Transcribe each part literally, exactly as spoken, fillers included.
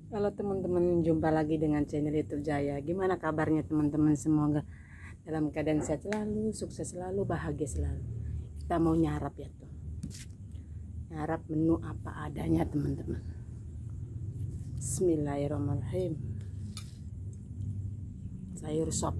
Halo teman-teman, jumpa lagi dengan channel YouTube Jaya. Gimana kabarnya teman-teman? Semoga dalam keadaan sehat selalu, sukses selalu, bahagia selalu. Kita mau nyarap ya tuh. Nyarap menu apa adanya teman-teman. Bismillahirrahmanirrahim. Sayur sop.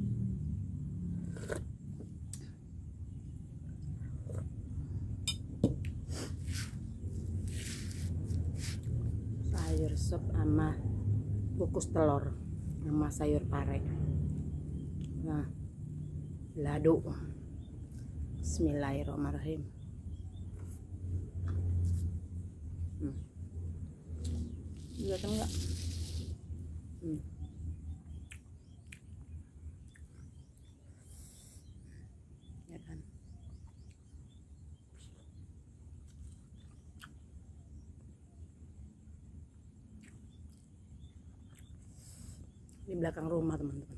Sayur sop sama kukus telur sama sayur pare. Nah, lado. Bismillahirrahmanirrahim. Hmm. Lihat enggak? Hmm. Ya kan? Di belakang rumah teman-teman.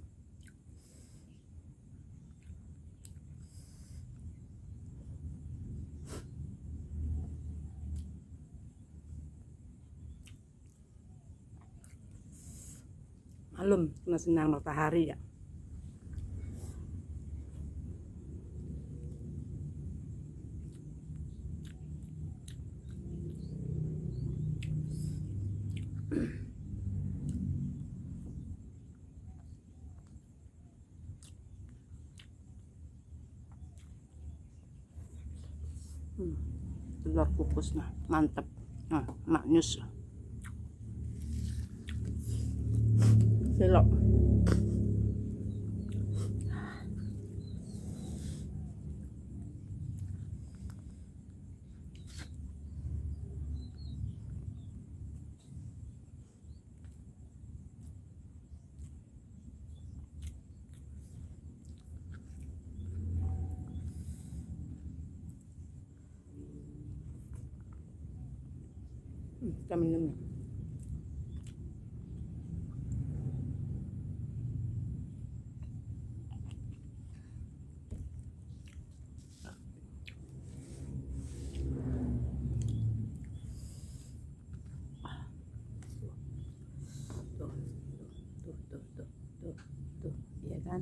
Malum kena sinar matahari ya. Hmm. Telur kukusnya mantap. Nah, maknyus. Selok. Hmm, kita minum. Tuh, tuh, tuh, tuh, tuh, tuh, ya kan?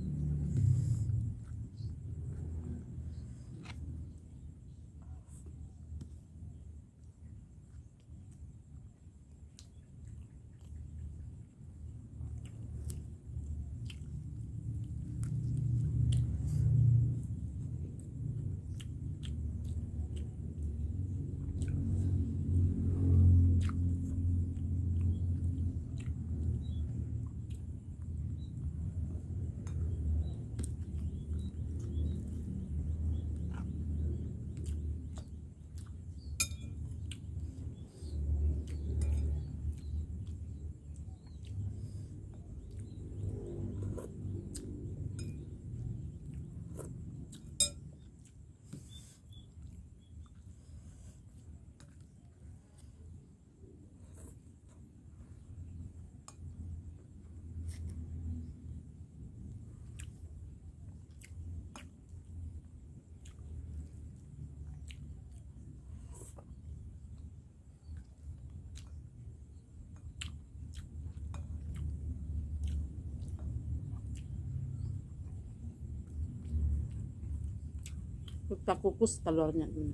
Kita kukus telurnya dulu.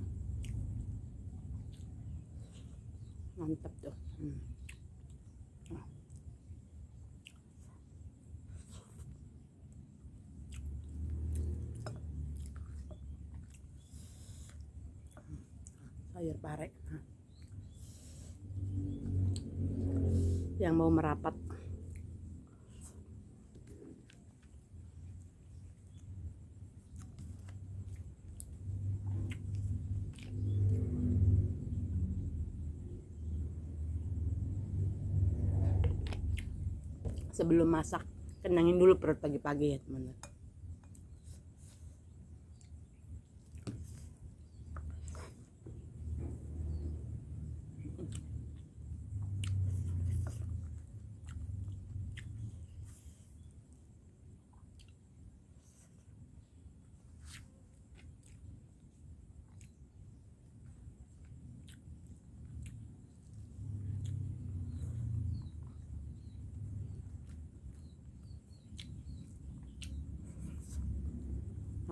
Mantap tuh. Hmm. Nah. Sayur pare. Nah. Yang mau merapat. Sebelum masak, kenyangin dulu perut pagi-pagi ya teman-teman.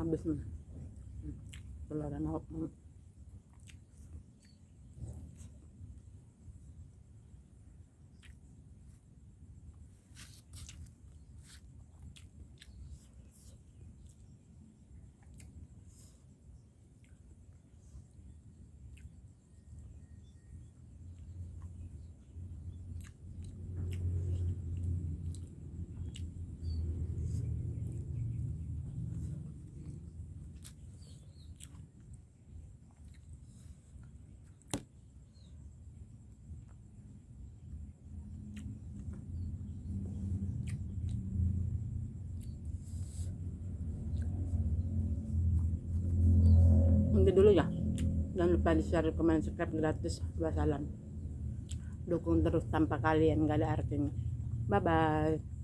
habis nih telur mau. Nanti dulu ya, jangan lupa di share, komen, subscribe gratis. Wassalam. Dukung terus, tanpa kalian gak ada artinya. Bye bye.